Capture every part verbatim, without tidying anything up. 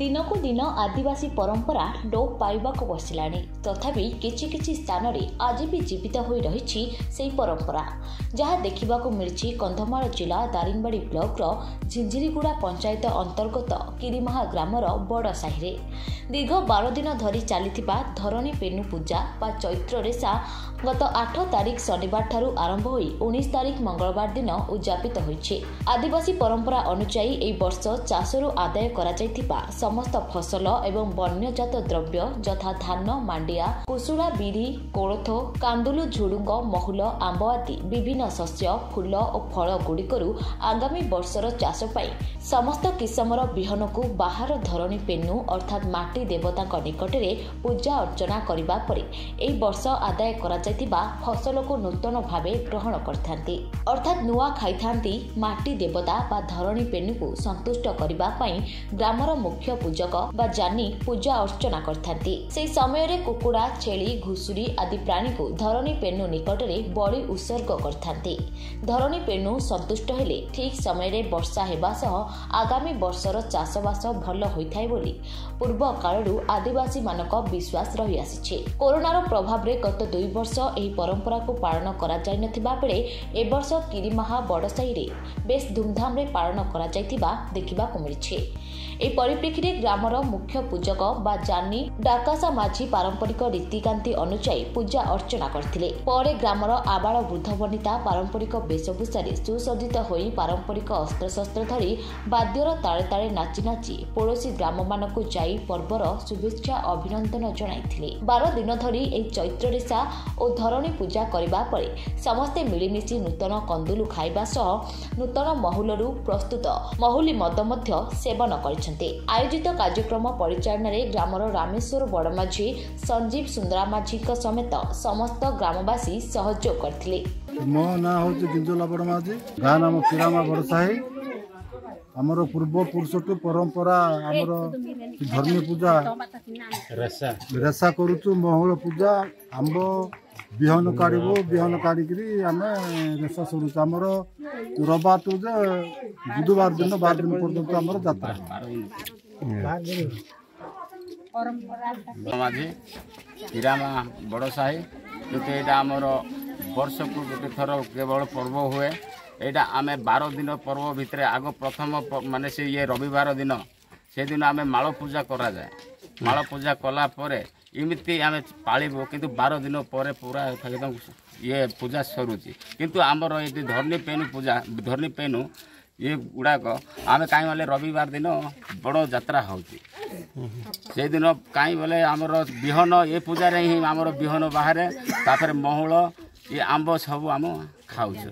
दिनकू दिन आदिवासी परंपरा लोप पाइबाक बसिलाणी तथापि किछि किछि स्थान रे आज भी जीवित होई रहिछि सेही परंपरा जहाँ देखिबाकू मिलछि कंधमाल जिला दारिंगबाड़ी ब्लॉक रो झिंझिरीगुड़ा पंचायत अंतर्गत किरीमाहा ग्रामर बड़ साहि रे दीर्घ बार दिन धरी चलीथिबा धरणी पेनु पूजा बा चैत्र रेसा गत आठ तारिख शनिवार ठारू आरंभ होई उन्नीस तारिख मंगलवार दिन उद्यापित होइछि। आदिवासी परंपरा अनुसार एई वर्ष चाषरू आदाय करा जायथिबा समस्त फसल एवं वन्यजात द्रव्य यथा धान मांडिया कुसुड़ा बिरी कोलथ कांदुलु झुडुंग महुल आंब आदि विभिन्न शस्य फूल और फल गुड़िकरू आगामी वर्षर चाष पाई समस्त किसमर बिहन को बाहर धरणी पेनु अर्थात माटी देवता निकटरे पूजा अर्चना करबा परे एई वर्ष आदाय करा जायथिबा फसल को नूतन भावे ग्रहण करथांती अर्थात नुआ खाइथांती माटी देवता बा धरणी पेनु को संतुष्ट करबा पई ग्रामर मुख्य पूजक बा जानी पूजा अर्चना करथांती से समय रे कुकुड़ा छेली घुसुरी आदि प्राणी को धरणी पेनु निकटरे बलि उत्सर्ग करथांती धरणी पेनु संतुष्ट हेले ठीक समय रे वर्षा हेबा सह आगामी वर्षर चाषबास भल होइथाय बोली पूर्व कालरू आदिवासी मानक विश्वास रही आसिछे। कोरोनार प्रभाव रे गत दुई वर्ष एही परंपरा को पालन करा जाय नथिबा बेले ए वर्ष किरीमाहा बड़साही रे बेस धूमधाम रे पालन करा जायथिबा देखिबा को मिलछे। ए परिप्रेक्षी रे ग्रामर मुख्य पूजक बा जानी डाकासा माझी पारंपरिक रीतिकांति अनुसार पूजा अर्चना करथिले परे ग्रामर आबाल वृद्ध वनिता पारंपरिक वेशभूषा रे सुसज्जित होई पारंपरिक अस्त्र शस्त्र धरी बाद्यर ताळे ताळे नाची नाची पड़ोसी ग्राम मानकु जाई पर्वर शुभेच्छा अभिनंदन जणाइथिले। बारह दिन धरी ए चैत्र रेसा और धरणी पूजा करबा परे समस्ते मिलिमिशि नूतन कंदुलु खाइबा सह नूतन महुलरू प्रस्तुत महुली मद मध्य सेवन कर आयोजित कार्यक्रम परिचालन रे ग्रामर रामेश्वर बड़माझी संजीव सुंदरा माझी समेत समस्त ग्रामवासी सहयोग करथिले। मो ना होची गिंजला बड़माझी गाँ नाम किरामा बड़साही हमर पूर्व पुरुषटु परंपरा हमर धर्मी पूजा रेसा रेसा करूचु महल पूजा आंब बिहन काढ़बो बिहन काढ़िकी आम रेसा सरुचु आमर रविवार टू जे बुधवार दिन बार दिन पर्यंत आमर यात्रा माझी किरामा बड़ साही क्योंकि यहाँ आमर वर्ष को गोटे थर केवल पर्व हुए यहाँ आम बार दिन पर्व भितर आग प्रथम माने से ये रविवार दिन से दिन आम माल पूजा करा जाए माल पूजा कला परे इमिति आम पालिबो किंतु बारह दिन पर पूरा एकदम ये पूजा सरुची किंतु आमर ये धरणी पेनु पूजा धरणी पेनु ये गुड़ाक आम कहीं बोले रविवार दिन बड़ यात्रा होची से दिन कहीं बोले आमर बिहन ये पूजा रे ही आमर बिहन बाहर तापर महुल ये आंब सब आम खाऊ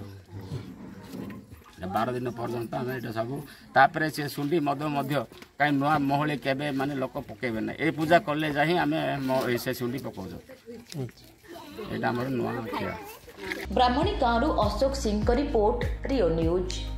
बारह दिन पर्यंत आम ये सब तापर से सुंडी मद कहीं नुआ महली केबे माने लोक पकेबे ना ये पूजा कले जा ही आम से सुंडी पकाऊ ये नुआ ब्राह्मणी गाँव Ashok Singh report Rio news.